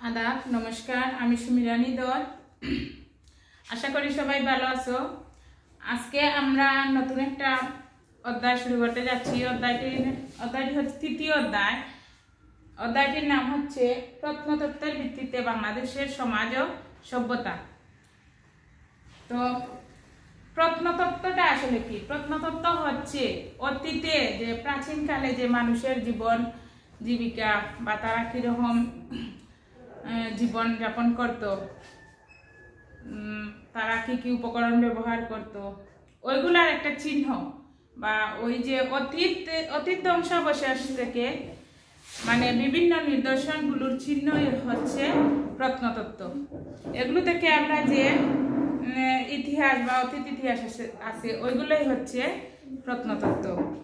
আদাব নমস্কার, আমি সুমিরানী দল। আশা করি সবাই ভালো আছো। আজকে আমরা নতুন একটা অধ্যায় শুরু করতে যাচ্ছি। অধ্যায়টি হচ্ছে তৃতীয় অধ্যায়। অধ্যায়টির নাম হচ্ছে প্রত্নতত্ত্বের ভিত্তিতে বাংলাদেশের সমাজ ও সভ্যতা। তো প্রত্নতত্ত্বটা আসলে কি? প্রত্নতত্ত্ব হচ্ছে অতীতে যে প্রাচীনকালে যে মানুষের জীবন জীবিকা বা তারা কিরকম জীবন যাপন করত, তারা কি কি উপকরণ ব্যবহার করত, ওইগুলার একটা চিহ্ন বা ওই যে অতীত ধ্বংসাবশেষ থেকে মানে বিভিন্ন নিদর্শনগুলোর চিহ্ন হচ্ছে প্রত্নতত্ত্ব। এগুলো থেকে আমরা যে ইতিহাস বা অতীত ইতিহাস আছে ওইগুলোই হচ্ছে প্রত্নতত্ত্ব।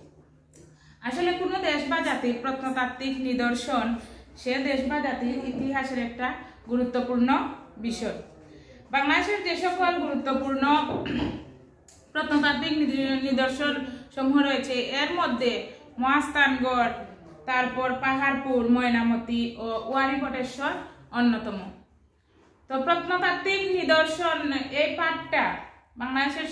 আসলে কোনো দেশ বা জাতির প্রত্নতাত্ত্বিক নিদর্শন সে দেশ বা জাতির ইতিহাসের একটা গুরুত্বপূর্ণ বিষয়। বাংলাদেশের যে সকল গুরুত্বপূর্ণ প্রত্নতাত্ত্বিক নিদর্শন সমূহ রয়েছে এর মধ্যে মহাস্থানগড়, তারপর পাহাড়পুর, ময়নামতি ও ওয়ারীবটেশ্বর অন্যতম। তো প্রত্নতাত্ত্বিক নিদর্শন এই পাঠটা বাংলাদেশের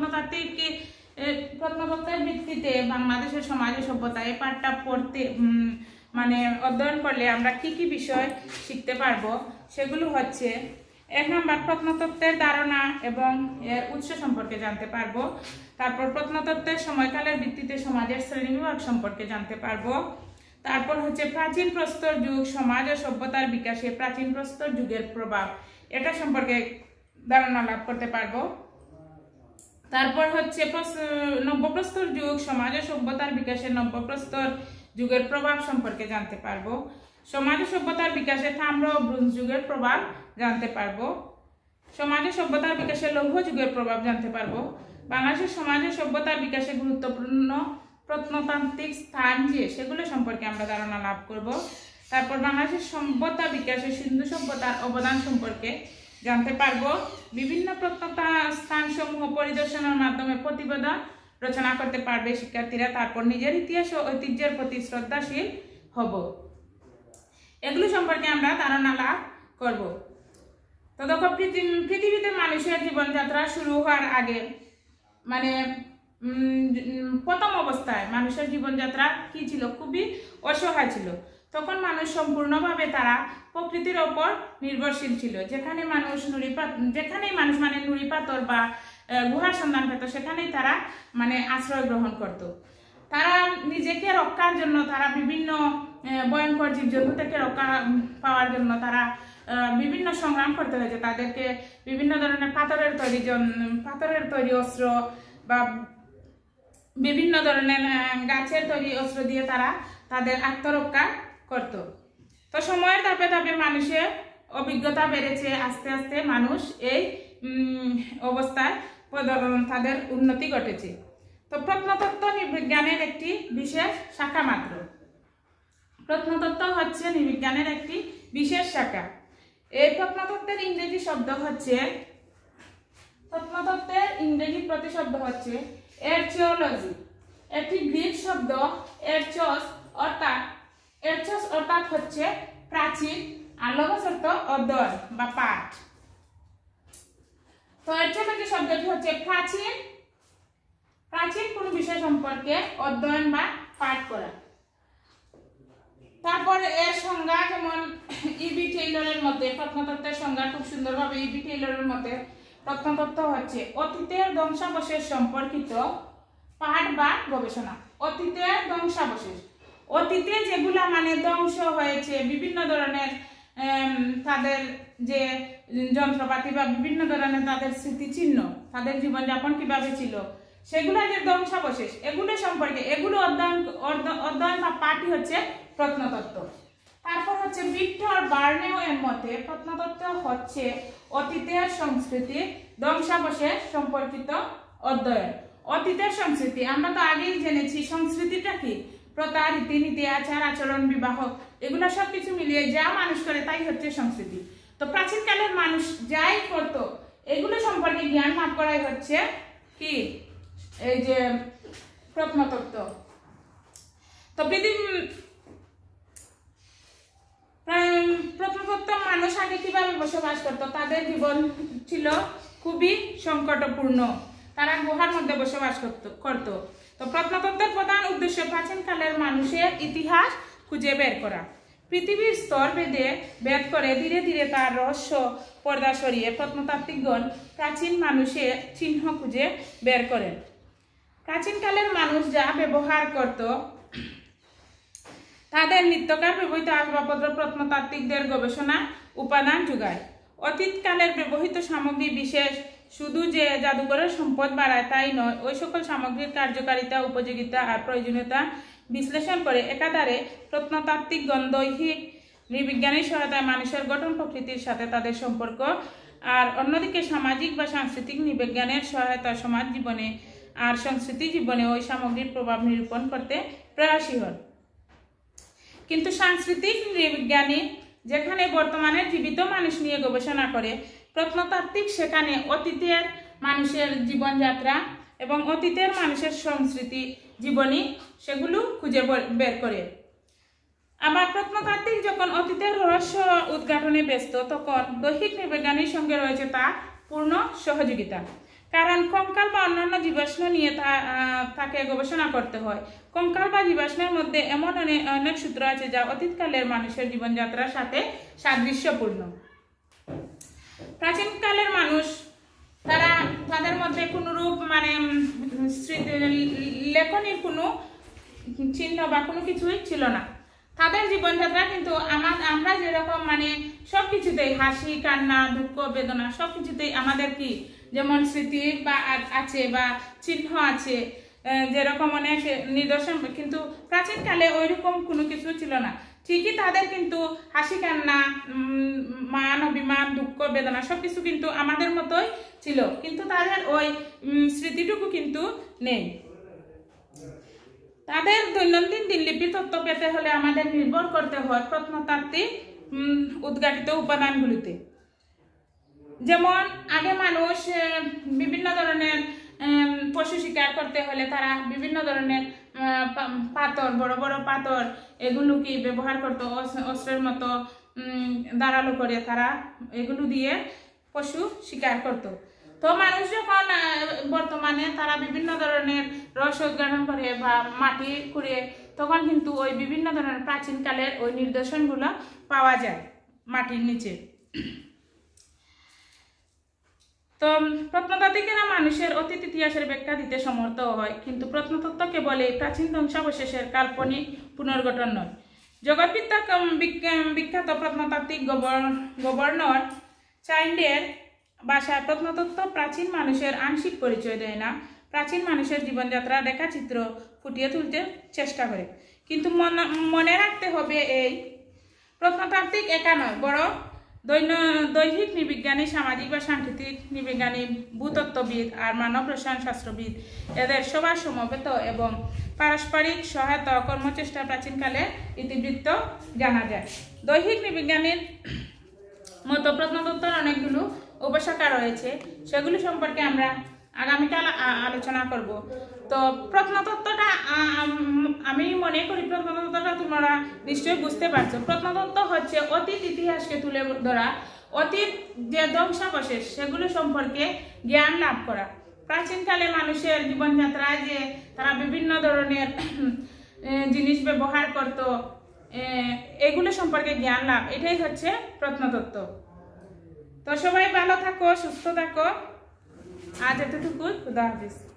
প্রত্নতত্ত্বের ভিত্তিতে বাংলাদেশের সমাজ ও সভ্যতা এই পাঠটা পড়তে মানে অধ্যয়ন করলে আমরা কি কি বিষয় শিখতে পারবো সেগুলো হচ্ছে: 1 নম্বর প্রত্নতত্ত্বের ধারণা এবং এর উৎস সম্পর্কে জানতে পারবো। তারপর প্রত্নতত্ত্বের সময়কালের ভিত্তিতে সমাজের শ্রেণীবিভাগ সম্পর্কে জানতে পারবো। তারপর হচ্ছে প্রাচীন প্রস্তর যুগ সমাজ ও সভ্যতার বিকাশে প্রাচীন প্রস্তর যুগের প্রভাব, এটা সম্পর্কে ধারণা লাভ করতে পারবো। তারপর হচ্ছে নব্যপ্রস্তর যুগ সমাজ ও সভ্যতার বিকাশে নব্যপ্রস্তর যুগের প্রভাব সম্পর্কে জানতে পারবো। সমাজ ও সভ্যতার বিকাশে তাম্র ও ব্রোঞ্জ যুগের প্রভাব জানতে পারবো। সমাজ ও সভ্যতার বিকাশে লৌহ যুগের প্রভাব জানতে পারবো। বাংলাদেশের সমাজ ও সভ্যতার বিকাশে গুরুত্বপূর্ণ প্রত্নতাত্ত্বিক স্থান যে সেগুলো সম্পর্কে আমরা ধারণা লাভ করব। তারপর বাংলাদেশের সভ্যতা বিকাশে সিন্ধু সভ্যতার অবদান সম্পর্কে জানতে পারবো। বিভিন্ন স্থান সমূহ পরিদর্শনের মাধ্যমে প্রতিবেদন রচনা করতে পারবে শিক্ষার্থীরা। তারপর নিজের ইতিহাস ও ঐতিহ্যের প্রতি শ্রদ্ধাশীল হব। এগুলো সম্পর্কে আমরা ধারণা লাভ করব। তো দেখো, পৃথিবীতে মানুষের জীবনযাত্রা শুরু হওয়ার আগে মানে প্রথম অবস্থায় মানুষের জীবনযাত্রা কি ছিল? খুবই অসহায় ছিল। তখন মানুষ সম্পূর্ণভাবে তারা প্রকৃতির ওপর নির্ভরশীল ছিল। যেখানেই মানুষ মানে নুড়ি পাথর বা গুহার সন্ধান পেত সেখানেই তারা মানে আশ্রয় গ্রহণ করত। তারা নিজেকে রক্ষার জন্য তারা বিভিন্ন ভয়ঙ্কর জীবজন্তু থেকে রক্ষা পাওয়ার জন্য তারা বিভিন্ন সংগ্রাম করতে হয়েছে। তাদেরকে বিভিন্ন ধরনের পাথরের তৈরি অস্ত্র বা বিভিন্ন ধরনের গাছের তৈরি অস্ত্র দিয়ে তারা তাদের আত্মরক্ষা করত। তো সময়ের ধাপে ধাপে মানুষের অভিজ্ঞতা বেড়েছে। আস্তে আস্তে মানুষ এই অবস্থায় তাদের উন্নতি ঘটেছে। তো প্রত্নতত্ত্ব নৃবিজ্ঞানের একটি বিশেষ শাখা মাত্র। প্রত্নতত্ত্ব হচ্ছে নৃবিজ্ঞানের একটি বিশেষ শাখা। এই প্রত্নতত্ত্বের ইংরেজি শব্দ হচ্ছে প্রতিশব্দ হচ্ছে আর্চিওলজি। একটি গ্রিক শব্দ এরচস অর্থাৎ হচ্ছে প্রাচীন, আর লগস অর্থ অধ্যয়ন বা পাঠ। তো আর্চিওলজি শব্দটি হচ্ছে প্রাচীন কোন বিষয় সম্পর্কে অধ্যয়ন বা পাঠ করা। তারপরে এর সংজ্ঞা যেমন ইবি টেইলরের মতে প্রত্নতত্ত্বের সংজ্ঞা খুব সুন্দরভাবে ইবি টেইলরের মতে প্রত্নতত্ত্ব হচ্ছে অতীতের ধ্বংসাবশেষ সম্পর্কিত পাঠ বা গবেষণা। অতীতের ধ্বংসাবশেষ, অতীতে যেগুলা মানে ধ্বংস হয়েছে, বিভিন্ন ধরনের তাদের যে যন্ত্রপাতি বা বিভিন্ন ধরনের তাদের স্মৃতিচিহ্ন, তাদের জীবনযাপন কিভাবে ছিল সেগুলো যে ধ্বংসাবশেষ, এগুলো সম্পর্কে এগুলো অধ্যয়ন বা পাঠই হচ্ছে প্রত্নতত্ত্ব। তারপর হচ্ছে ভিক্টর বার্নেও এর মতে প্রত্নতত্ত্ব হচ্ছে অতীতের সংস্কৃতি ধ্বংসাবশেষ সম্পর্কিত অধ্যয়ন। অতীতের সংস্কৃতি আমরা তো আগেই জেনেছি। সংস্কৃতিটা কি? প্রথা, রীতিনীতি, আচার আচরণ, বিবাহ, এগুলো সবকিছু মিলিয়ে যা মানুষ করে তাই হচ্ছে সংস্কৃতি। তো প্রাচীনকালের মানুষ যাই করতো এগুলো সম্পর্কে জ্ঞান লাভ করাই হচ্ছে কি? এই যে প্রত্নতত্ত্ব। তো প্রত্নতত্ত্ব মানুষ আগে কিভাবে বসবাস করতো, তাদের জীবন ছিল খুবই সংকটপূর্ণ। তারা গুহার মধ্যে বসবাস করত। তো প্রত্নতত্ত্বের প্রধান উদ্দেশ্য প্রাচীনকালের মানুষের ইতিহাস খুঁজে বের করা। পৃথিবীর স্তর ভেদ করে ধীরে ধীরে তার রহস্য পর্দা সরিয়ে প্রত্নতাত্ত্বিকগণ প্রাচীন মানুষের চিহ্ন খুঁজে বের করেন। প্রাচীনকালের মানুষ যা ব্যবহার করত তাদের নিত্যকার ব্যবহৃত আসবাবপত্র প্রত্নতাত্ত্বিকদের গবেষণা উপাদান যোগায়। অতীতকালের ব্যবহৃত সামগ্রী বিশেষ শুধু যে জাদুঘরের সম্পদ বাড়ায় তাই নয়, ওই সকল সামগ্রীর কার্যকারিতা, উপযোগিতা আর প্রয়োজনীয়তা বিশ্লেষণ করে একাধারে প্রত্নতাত্ত্বিকগণ দৈহিক নৃবিজ্ঞানের সহায়তায় মানুষের গঠন প্রকৃতির সাথে তাদের সম্পর্ক, আর অন্যদিকে সামাজিক বা সাংস্কৃতিক নৃবিজ্ঞানের সহায়তায় সমাজ জীবনে আর সংস্কৃতি জীবনে ওই সামগ্রীর প্রভাব নিরূপণ করতে প্রয়াসী হন। কিন্তু সাংস্কৃতিক নৃবিজ্ঞানী যেখানে বর্তমানের জীবিত মানুষ নিয়ে গবেষণা করে, প্রত্নতাত্ত্বিক সেখানে অতীতের মানুষের জীবনযাত্রা এবং অতীতের মানুষের সংস্কৃতি জীবনী সেগুলো খুঁজে বের করে। আবার প্রত্নতাত্ত্বিক যখন অতীতের রহস্য উদ্ঘাটনে ব্যস্ত, তখন দৈহিক নৃবিজ্ঞানীর সঙ্গে রয়েছে তার পূর্ণ সহযোগিতা। কারণ কঙ্কাল বা অন্যান্য জীবাশ্ম নিয়ে তাকে গবেষণা করতে হয়। কঙ্কাল বা জীবাশ্মের মধ্যে এমন অনেক সূত্র আছে যা অতীতকালের মানুষের জীবনযাত্রার সাথে সাদৃশ্যপূর্ণ। প্রাচীনকালের মানুষ তাদের মধ্যে কোনরূপ লেখনির কোনো চিহ্ন বা কোনো কিছুই ছিল না। তাদের জীবনযাত্রা কিন্তু আমরা যেরকম সব কিছুতেই হাসি, কান্না, দুঃখ, বেদনা সব কিছুতেই আমাদের কি যেমন স্মৃতি বা আছে বা চিহ্ন আছে, যেরকম অনেক নিদর্শন, কিন্তু প্রাচীনকালে ওইরকম কোনো কিছু ছিল না। ঠিকই তাদের কিন্তু হাসি, কান্না, মান, অভিমান, দুঃখ, বেদনা সবকিছু কিন্তু আমাদের মতোই ছিল, কিন্তু তাদের ওই স্মৃতিটুকু কিন্তু নেই। তাদের দৈনন্দিন দিনলিপির তথ্য পেতে হলে আমাদের নির্ভর করতে হয় প্রত্নতাত্ত্বিক উদ্ঘাটিত উপাদানগুলিতে। যেমন আগে মানুষ বিভিন্ন ধরনের পশু শিকার করতে হলে তারা বিভিন্ন ধরনের পাথর, বড় বড় পাথর এগুলো কি ব্যবহার করতো অস্ত্রের মতো ধারালো করে, তারা এগুলো দিয়ে পশু শিকার করত। তো মানুষ যখন বর্তমানে তারা বিভিন্ন ধরনের রহস্য উদ্ঘাটন করে বা মাটি খুঁড়ে, তখন কিন্তু ওই বিভিন্ন ধরনের প্রাচীনকালের ওই নিদর্শনগুলো পাওয়া যায় মাটির নিচে। তো প্রত্নতাত্ত্বিকেরা মানুষের অতীত ইতিহাসের ব্যাখ্যা দিতে সমর্থ হয়, কিন্তু প্রত্নতত্ত্ব কেবল এই প্রাচীন ধ্বংসাবশেষের কাল্পনিক পুনর্গঠন নয়। বিখ্যাত প্রত্নতাত্ত্বিক গভর্নর চাইল্ডের ভাষায় প্রত্নতত্ত্ব প্রাচীন মানুষের আংশিক পরিচয় দেয় না, প্রাচীন মানুষের জীবনযাত্রা রেখাচিত্র ফুটিয়ে তুলতে চেষ্টা করে। কিন্তু মনে রাখতে হবে, এই প্রত্নতাত্ত্বিক একা নয়, বরং দৈহিক নৃবিজ্ঞানী, সামাজিক বা সাংস্কৃতিক নৃবিজ্ঞানী, ভূতত্ত্ববিদ আর মানব রসায়ন শাস্ত্রবিদ এদের সবার সমবেত এবং পারস্পরিক সহায়তা কর্মচেষ্টা প্রাচীনকালে ইতিবৃত্ত জানা যায়। দৈহিক নৃবিজ্ঞানীর মতো প্রত্নতত্ত্বের অনেকগুলো উপশাখা রয়েছে, সেগুলো সম্পর্কে আমরা আগামীকাল আলোচনা করব। তো প্রত্নতত্ত্বটা আমি মনে করি প্রত্নতত্ত্বটা তোমরা নিশ্চয়ই বুঝতে পারছো। প্রত্নতত্ত্ব হচ্ছে অতীত ইতিহাসকে তুলে ধরা, অতীত যে ধ্বংসাবশেষ সেগুলো সম্পর্কে জ্ঞান লাভ করা। প্রাচীনকালে মানুষের জীবনযাত্রায় যে তারা বিভিন্ন ধরনের জিনিস ব্যবহার করত, এগুলো সম্পর্কে জ্ঞান লাভ, এটাই হচ্ছে প্রত্নতত্ত্ব। তো সবাই ভালো থাকো, সুস্থ থাকো। আজ এতটুকুই, খুদা হাফেজ।